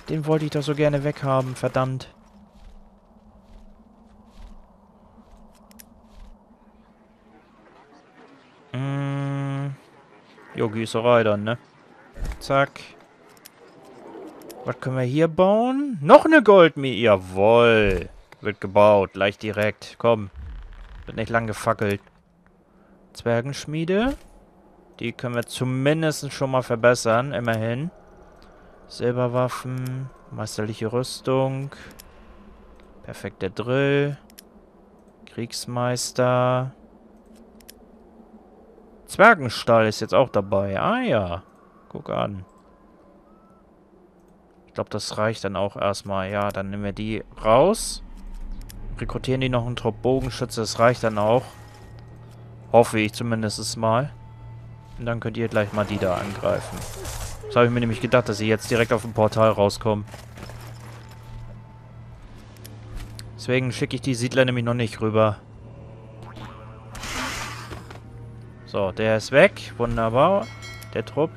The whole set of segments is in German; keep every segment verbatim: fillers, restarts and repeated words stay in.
Den wollte ich doch so gerne weghaben, verdammt. Mm. Jo, Gießerei dann, ne? Zack. Was können wir hier bauen? Noch eine Goldmine. Jawohl. Wird gebaut. Gleich direkt. Komm. Wird nicht lang gefackelt. Zwergenschmiede. Die können wir zumindest schon mal verbessern. Immerhin. Silberwaffen. Meisterliche Rüstung. Perfekter Drill. Kriegsmeister. Zwergenstall ist jetzt auch dabei. Ah ja. Guck an. Ich glaube, das reicht dann auch erstmal. Ja, dann nehmen wir die raus. Rekrutieren die noch einen Trupp Bogenschütze. Das reicht dann auch. Hoffe ich zumindest mal. Und dann könnt ihr gleich mal die da angreifen. Das habe ich mir nämlich gedacht, dass sie jetzt direkt auf dem Portal rauskommen. Deswegen schicke ich die Siedler nämlich noch nicht rüber. So, der ist weg. Wunderbar. Der Trupp.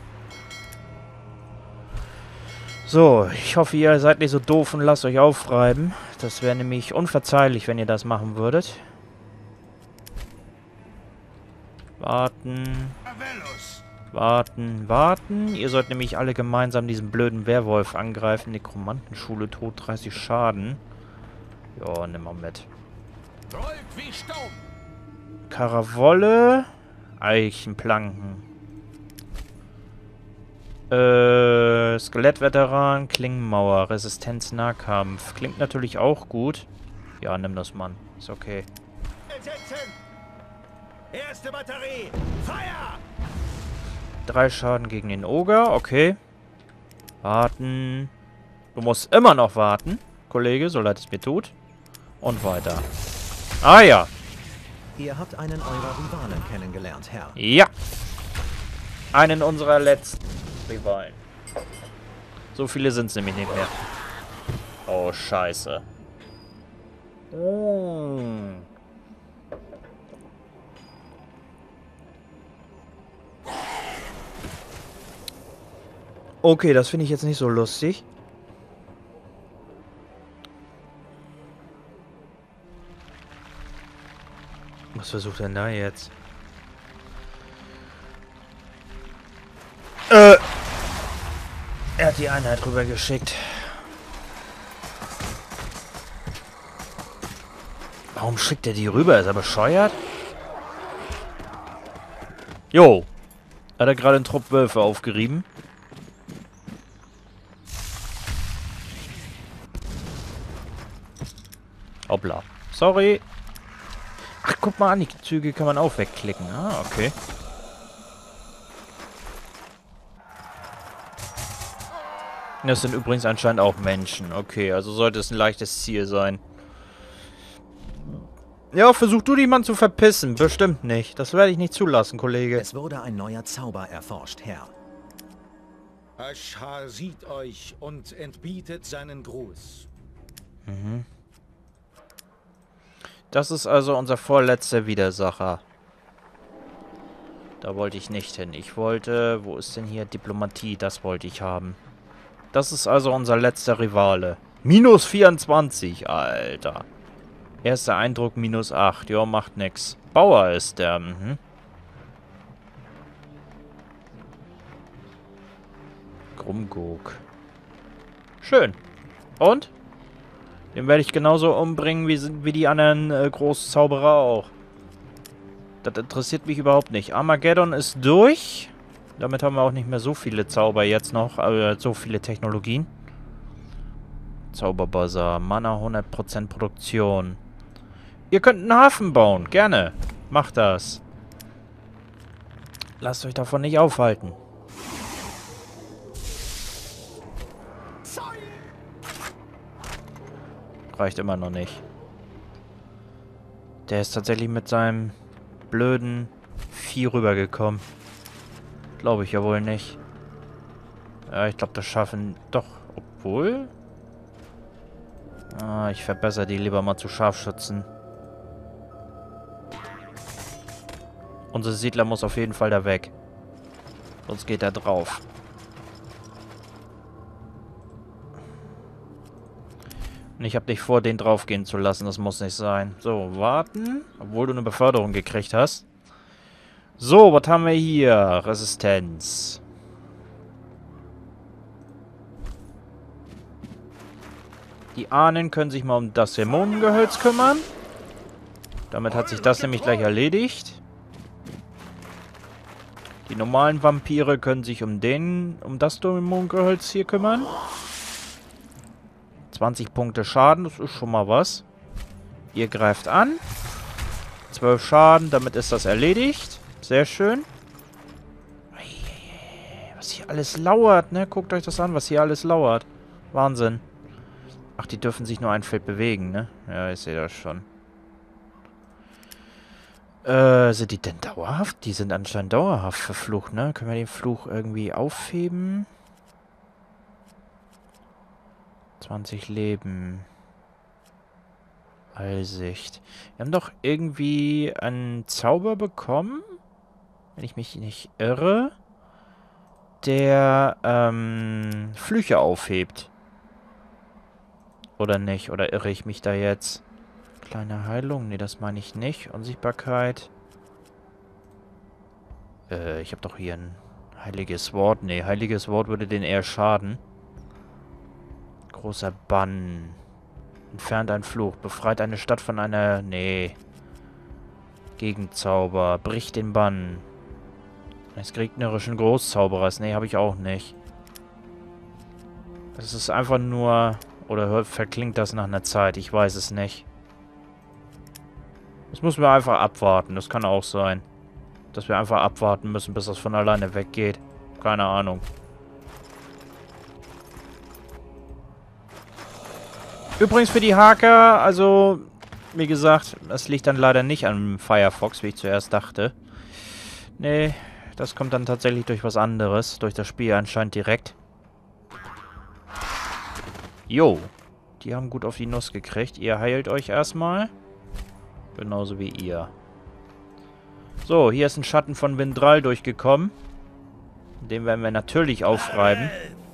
So, ich hoffe, ihr seid nicht so doof und lasst euch aufreiben. Das wäre nämlich unverzeihlich, wenn ihr das machen würdet. Warten. Warten, warten. Ihr sollt nämlich alle gemeinsam diesen blöden Werwolf angreifen. Nekromantenschule, tot, dreißig Schaden. Ja, nimm mal mit. Karawolle. Eichenplanken. Äh, Skelettveteran, Klingenmauer, Resistenz, Nahkampf. Klingt natürlich auch gut. Ja, nimm das, Mann. Ist okay. Erste Batterie. Feuer! Drei Schaden gegen den Oger, okay. Warten. Du musst immer noch warten, Kollege, so leid es mir tut. Und weiter. Ah ja. Ihr habt einen eurer Rivalen kennengelernt, Herr. Ja. Einen unserer letzten Rivalen. So viele sind es nämlich nicht mehr. Oh, scheiße. Oh. Okay, das finde ich jetzt nicht so lustig. Was versucht er denn da jetzt? Äh. Er hat die Einheit rüber geschickt. Warum schickt er die rüber? Ist er bescheuert? Jo. Hat er gerade einen Trupp Wölfe aufgerieben? Hoppla. Sorry. Ach, guck mal an, die Züge kann man auch wegklicken. Ah, okay. Das sind übrigens anscheinend auch Menschen. Okay, also sollte es ein leichtes Ziel sein. Ja, versuch du die Mann zu verpissen. Bestimmt nicht. Das werde ich nicht zulassen, Kollege. Es wurde ein neuer Zauber erforscht, Herr. Ashar sieht euch und entbietet seinen Gruß. Mhm. Das ist also unser vorletzter Widersacher. Da wollte ich nicht hin. Ich wollte... Wo ist denn hier Diplomatie? Das wollte ich haben. Das ist also unser letzter Rivale. Minus vierundzwanzig, Alter. Erster Eindruck minus acht. Ja, macht nix. Bauer ist der. Mhm. Grumgog. Schön. Und? Den werde ich genauso umbringen wie, wie die anderen äh, Großzauberer auch. Das interessiert mich überhaupt nicht. Armageddon ist durch. Damit haben wir auch nicht mehr so viele Zauber jetzt noch. Äh, so viele Technologien. Zauberbuzzer. Mana hundert Prozent Produktion. Ihr könnt einen Hafen bauen. Gerne. Macht das. Lasst euch davon nicht aufhalten. Reicht immer noch nicht. Der ist tatsächlich mit seinem blöden Vieh rübergekommen. Glaube ich ja wohl nicht. Ja, ich glaube, das schaffen... Doch, obwohl... Ah, ich verbessere die lieber mal zu Scharfschützen. Unser Siedler muss auf jeden Fall da weg. Sonst geht er drauf. Und ich habe dich vor, den draufgehen zu lassen. Das muss nicht sein. So, warten. Obwohl du eine Beförderung gekriegt hast. So, was haben wir hier? Resistenz. Die Ahnen können sich mal um das Dämonengehölz kümmern. Damit hat sich das nämlich gleich erledigt. Die normalen Vampire können sich um den, um das Dämonengehölz hier kümmern. zwanzig Punkte Schaden, das ist schon mal was. Ihr greift an. zwölf Schaden, damit ist das erledigt. Sehr schön. Was hier alles lauert, ne? Guckt euch das an, was hier alles lauert. Wahnsinn. Ach, die dürfen sich nur ein Feld bewegen, ne? Ja, ich sehe das schon. Äh, sind die denn dauerhaft? Die sind anscheinend dauerhaft verflucht, ne? Können wir den Fluch irgendwie aufheben? zwanzig Leben. Allsicht. Wir haben doch irgendwie einen Zauber bekommen, wenn ich mich nicht irre, der ähm, Flüche aufhebt. Oder nicht? Oder irre ich mich da jetzt? Kleine Heilung? Ne, das meine ich nicht. Unsichtbarkeit. Äh, ich habe doch hier ein heiliges Wort. Ne, heiliges Wort würde den eher schaden. Großer Bann. Entfernt ein Fluch. Befreit eine Stadt von einer... Nee. Gegenzauber. Bricht den Bann. Eines gegnerischen Großzauberers. Nee, habe ich auch nicht. Das ist einfach nur... Oder verklingt das nach einer Zeit? Ich weiß es nicht. Das müssen wir einfach abwarten. Das kann auch sein. Dass wir einfach abwarten müssen, bis das von alleine weggeht. Keine Ahnung. Übrigens für die Haker, also, wie gesagt, das liegt dann leider nicht an Firefox, wie ich zuerst dachte. Nee, das kommt dann tatsächlich durch was anderes. Durch das Spiel anscheinend direkt. Jo, die haben gut auf die Nuss gekriegt. Ihr heilt euch erstmal. Genauso wie ihr. So, hier ist ein Schatten von Vindral durchgekommen. Den werden wir natürlich aufreiben.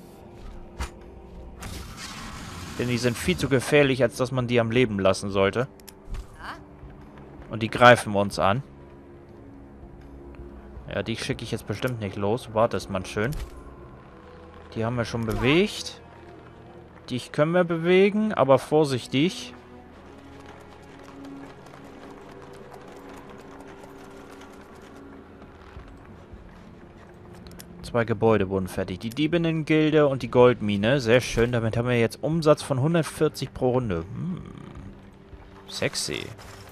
Denn die sind viel zu gefährlich, als dass man die am Leben lassen sollte. Und die greifen uns an. Ja, die schicke ich jetzt bestimmt nicht los. Wartet mal schön. Die haben wir schon bewegt. Die können wir bewegen, aber vorsichtig. Zwei Gebäude wurden fertig. Die Diebinnen-Gilde und die Goldmine. Sehr schön. Damit haben wir jetzt Umsatz von hundertvierzig pro Runde. Hm. Sexy.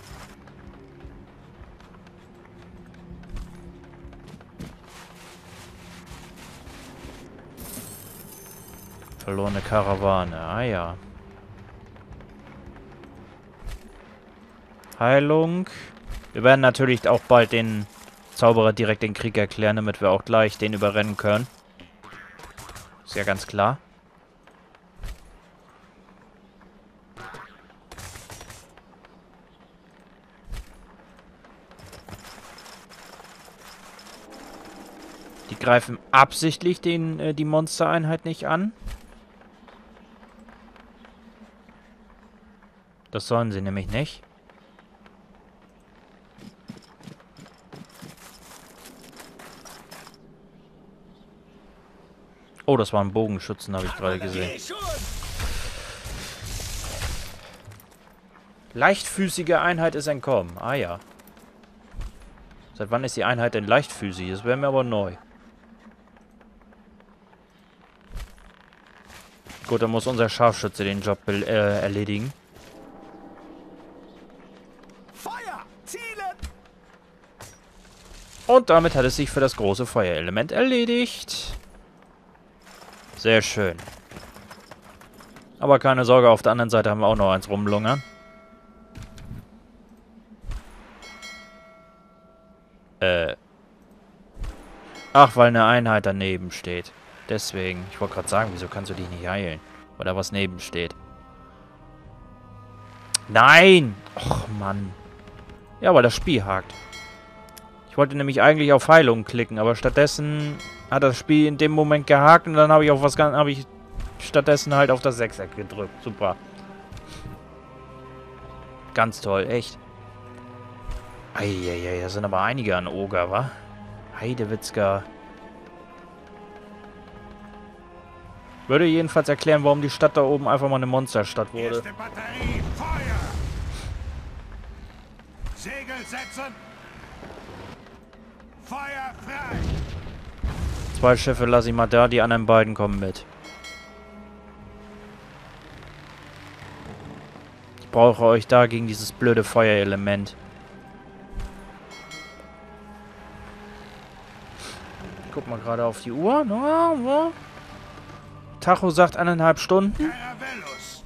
Verlorene Karawane. Ah ja. Heilung. Wir werden natürlich auch bald den Zauberer direkt den Krieg erklären, damit wir auch gleich den überrennen können. Ist ja ganz klar. Die greifen absichtlich den, äh, die Monstereinheit nicht an. Das sollen sie nämlich nicht. Oh, das waren Bogenschützen, habe ich gerade gesehen. Leichtfüßige Einheit ist entkommen. Ah ja. Seit wann ist die Einheit denn leichtfüßig? Das wäre mir aber neu. Gut, dann muss unser Scharfschütze den Job äh, erledigen. Und damit hat es sich für das große Feuerelement erledigt. Sehr schön. Aber keine Sorge, auf der anderen Seite haben wir auch noch eins rumlungern. Äh. Ach, weil eine Einheit daneben steht. Deswegen. Ich wollte gerade sagen, wieso kannst du dich nicht heilen? Weil da was neben steht. Nein! Och, Mann. Ja, weil das Spiel hakt. Ich wollte nämlich eigentlich auf Heilung klicken, aber stattdessen hat das Spiel in dem Moment gehakt und dann habe ich auf was ganz, habe ich stattdessen halt auf das Sechseck gedrückt. Super. Ganz toll, echt. Eieiei, da sind aber einige an Oger, wa? Heidewitzka. Würde jedenfalls erklären, warum die Stadt da oben einfach mal eine Monsterstadt wurde. Erste Batterie, Feuer! Segel setzen! Feuer frei! Zwei Schiffe lasse ich mal da, die anderen beiden kommen mit. Ich brauche euch da gegen dieses blöde Feuerelement. Guck mal gerade auf die Uhr. No, no. Tacho sagt eineinhalb Stunden. Caravellus!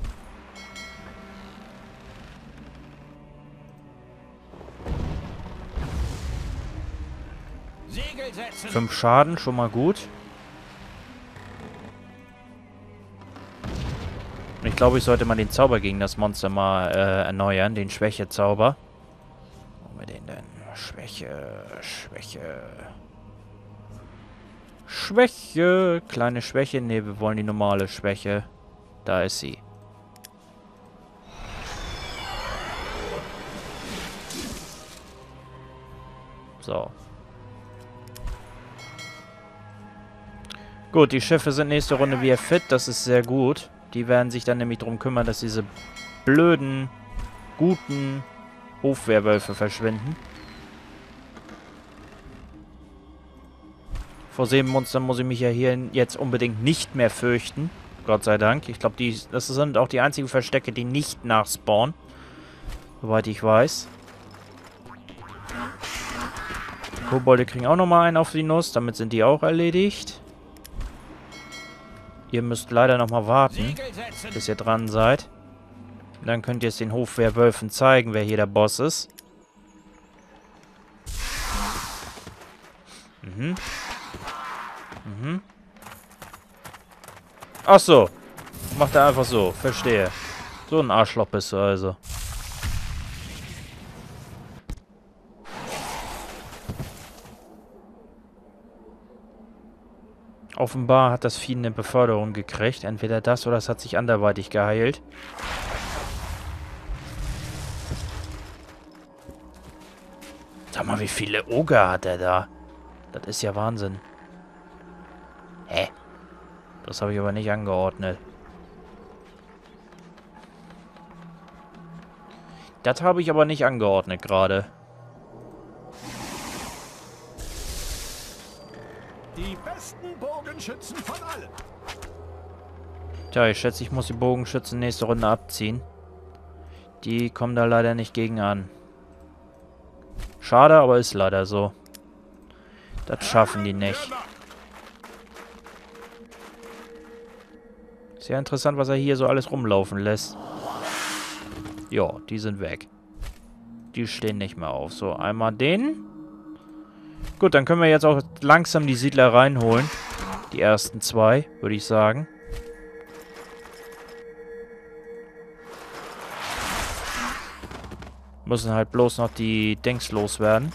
Segel setzen! Fünf Schaden, schon mal gut. Und ich glaube, ich sollte mal den Zauber gegen das Monster mal äh, erneuern. Den Schwäche-Zauber. Wo haben wir den denn? Schwäche, Schwäche... Schwäche. Kleine Schwäche. Ne, wir wollen die normale Schwäche. Da ist sie. So. Gut, die Schiffe sind nächste Runde wieder fit. Das ist sehr gut. Die werden sich dann nämlich darum kümmern, dass diese blöden, guten Hofwehrwölfe verschwinden. Vor Seemonstern muss ich mich ja hier jetzt unbedingt nicht mehr fürchten. Gott sei Dank. Ich glaube, die das sind auch die einzigen Verstecke, die nicht nachspawnen. Soweit ich weiß. Die Kobolde kriegen auch nochmal einen auf die Nuss. Damit sind die auch erledigt. Ihr müsst leider nochmal warten, bis ihr dran seid. Und dann könnt ihr es den Hofwehrwölfen zeigen, wer hier der Boss ist. Mhm. Mhm. Ach so. Macht er einfach so. Verstehe. So ein Arschloch bist du also. Offenbar hat das Vieh eine Beförderung gekriegt. Entweder das oder es hat sich anderweitig geheilt. Sag mal, wie viele Oger hat er da? Das ist ja Wahnsinn. Hä? Das habe ich aber nicht angeordnet. Das habe ich aber nicht angeordnet gerade. Die besten Bogenschützen von allen! Tja, ich schätze, ich muss die Bogenschützen nächste Runde abziehen. Die kommen da leider nicht gegen an. Schade, aber ist leider so. Das schaffen die nicht. Sehr interessant, was er hier so alles rumlaufen lässt. Ja, die sind weg. Die stehen nicht mehr auf. So, einmal den. Gut, dann können wir jetzt auch langsam die Siedler reinholen. Die ersten zwei, würde ich sagen. Müssen halt bloß noch die Dings loswerden.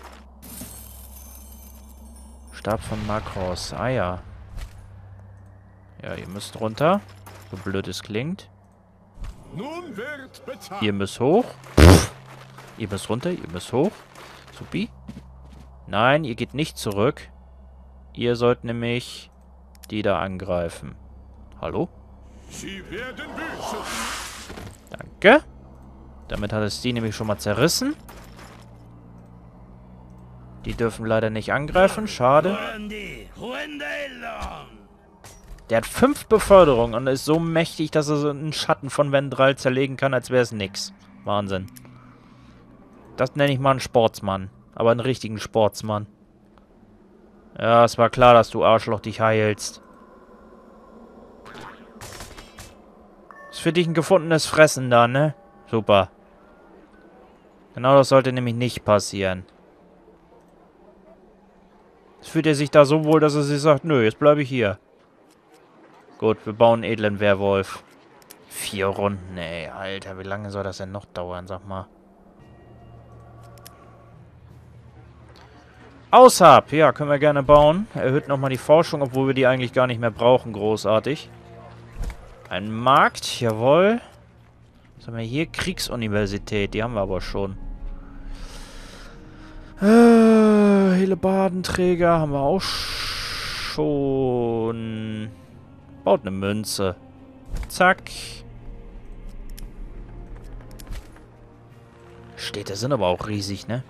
Stab von Makros. Ah ja. Ja, ihr müsst runter. So blöd es klingt. Nun wird bezahlt. Ihr müsst hoch. Pff. Ihr müsst runter, ihr müsst hoch. Supi. Nein, ihr geht nicht zurück. Ihr sollt nämlich die da angreifen. Hallo? Sie werden büßen. Danke. Damit hat es die nämlich schon mal zerrissen. Die dürfen leider nicht angreifen. Schade. Der hat fünf Beförderungen und ist so mächtig, dass er so einen Schatten von Vendral zerlegen kann, als wäre es nix. Wahnsinn. Das nenne ich mal einen Sportsmann. Aber einen richtigen Sportsmann. Ja, es war klar, dass du Arschloch dich heilst. Ist für dich ein gefundenes Fressen da, ne? Super. Genau das sollte nämlich nicht passieren. Jetzt fühlt er sich da so wohl, dass er sich sagt, nö, jetzt bleibe ich hier. Gut, wir bauen einen edlen Werwolf. Vier Runden, ey. Alter, wie lange soll das denn noch dauern, sag mal. Aushab, ja, können wir gerne bauen. Erhöht nochmal die Forschung, obwohl wir die eigentlich gar nicht mehr brauchen, großartig. Ein Markt, jawohl. Was haben wir hier? Kriegsuniversität. Die haben wir aber schon. Äh, Helebardenträger haben wir auch schon. Baut eine Münze. Zack. Städte sind aber auch riesig, ne?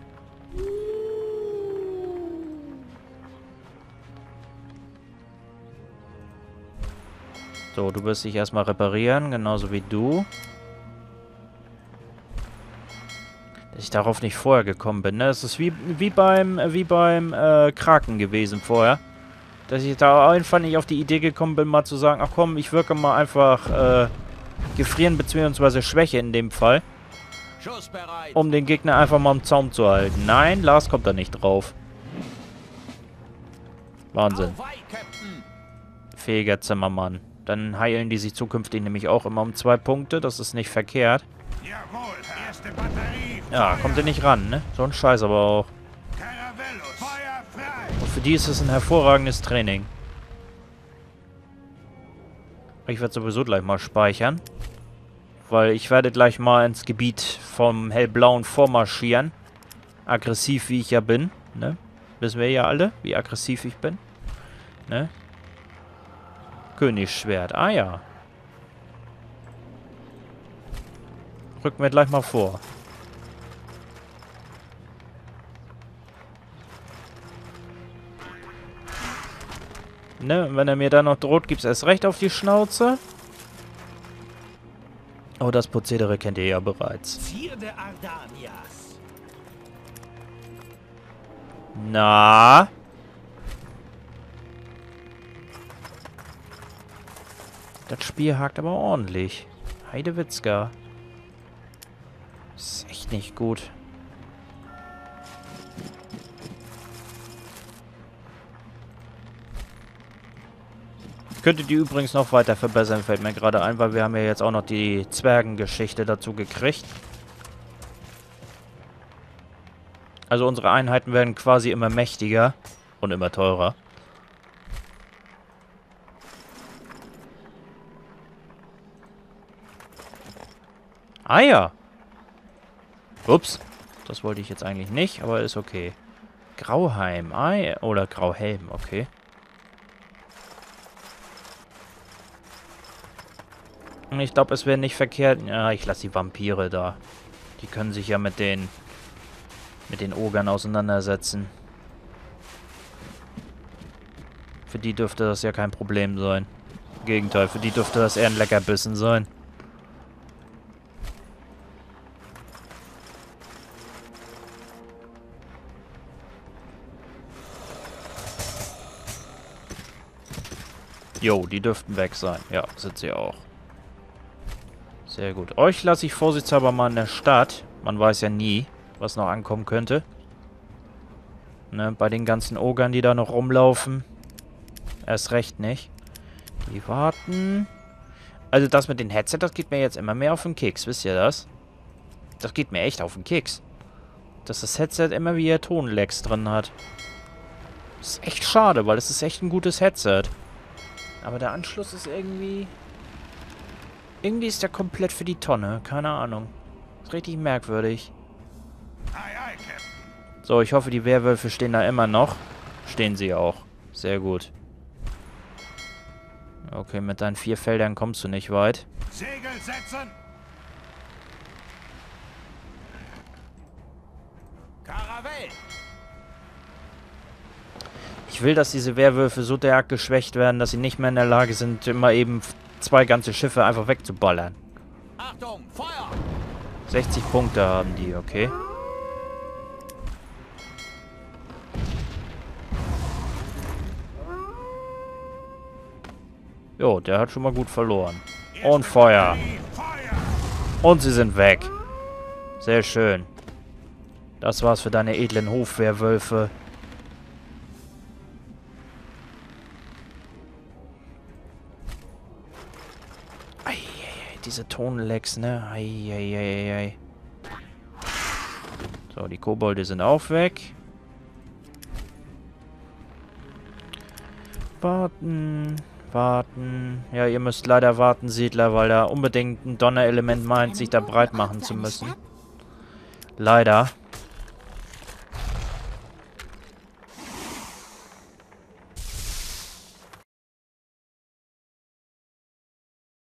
So, du wirst dich erstmal reparieren, genauso wie du. Dass ich darauf nicht vorher gekommen bin, ne? Das ist wie, wie beim, wie beim äh, Kraken gewesen vorher. Dass ich da einfach nicht auf die Idee gekommen bin, mal zu sagen, ach komm, ich wirke mal einfach äh, gefrieren bzw. Schwäche in dem Fall. Um den Gegner einfach mal im Zaum zu halten. Nein, Lars kommt da nicht drauf. Wahnsinn. Fähiger Zimmermann. Dann heilen die sich zukünftig nämlich auch immer um zwei Punkte. Das ist nicht verkehrt. Jawohl, erste Batterie. Ja, kommt ihr nicht ran, ne? So ein Scheiß aber auch. Caravellos. Feuer frei. Und für die ist es ein hervorragendes Training. Ich werde sowieso gleich mal speichern. Weil ich werde gleich mal ins Gebiet vom Hellblauen vormarschieren. Aggressiv wie ich ja bin, ne? Wissen wir ja alle, wie aggressiv ich bin. Ne? Königsschwert. Ah ja. Rücken wir gleich mal vor. Ne? Und wenn er mir dann noch droht, gibt's erst recht auf die Schnauze. Oh, das Prozedere kennt ihr ja bereits. Zierde Ardanias. Na? Das Spiel hakt aber ordentlich. Heidewitzka. Ist echt nicht gut. Ich könnte die übrigens noch weiter verbessern, fällt mir gerade ein, weil wir haben ja jetzt auch noch die Zwergengeschichte dazu gekriegt. Also unsere Einheiten werden quasi immer mächtiger und immer teurer. Ah ja. Ups. Das wollte ich jetzt eigentlich nicht, aber ist okay. Grauheim. Ah ja. Oder Grauhelm, okay. Ich glaube, es wäre nicht verkehrt. Ja, ich lasse die Vampire da. Die können sich ja mit den mit den Ogern auseinandersetzen. Für die dürfte das ja kein Problem sein. Im Gegenteil, für die dürfte das eher ein Leckerbissen sein. Jo, die dürften weg sein. Ja, sind sie auch. Sehr gut. Euch lasse ich vorsichtshalber mal in der Stadt. Man weiß ja nie, was noch ankommen könnte. Ne, bei den ganzen Ogern, die da noch rumlaufen. Erst recht nicht. Die warten. Also das mit den Headset, das geht mir jetzt immer mehr auf den Keks. Wisst ihr das? Das geht mir echt auf den Keks. Dass das Headset immer wieder Tonlecks drin hat. Das ist echt schade, weil es ist echt ein gutes Headset. Aber der Anschluss ist irgendwie... Irgendwie ist der komplett für die Tonne. Keine Ahnung. Ist richtig merkwürdig. So, ich hoffe, die Werwölfe stehen da immer noch. Stehen sie auch. Sehr gut. Okay, mit deinen vier Feldern kommst du nicht weit. Segel setzen. Karavel. Ich will, dass diese Werwölfe so derart geschwächt werden, dass sie nicht mehr in der Lage sind, immer eben zwei ganze Schiffe einfach wegzuballern. Achtung, Feuer. sechzig Punkte haben die, okay. Jo, der hat schon mal gut verloren. Und Feuer. Und sie sind weg. Sehr schön. Das war's für deine edlen Hofwerwölfe. Diese Tonlecks, ne? Eieieiei. So, die Kobolde sind auch weg. Warten. Warten. Ja, ihr müsst leider warten, Siedler, weil da unbedingt ein Donnerelement meint, sich da breit machen zu müssen. Leider.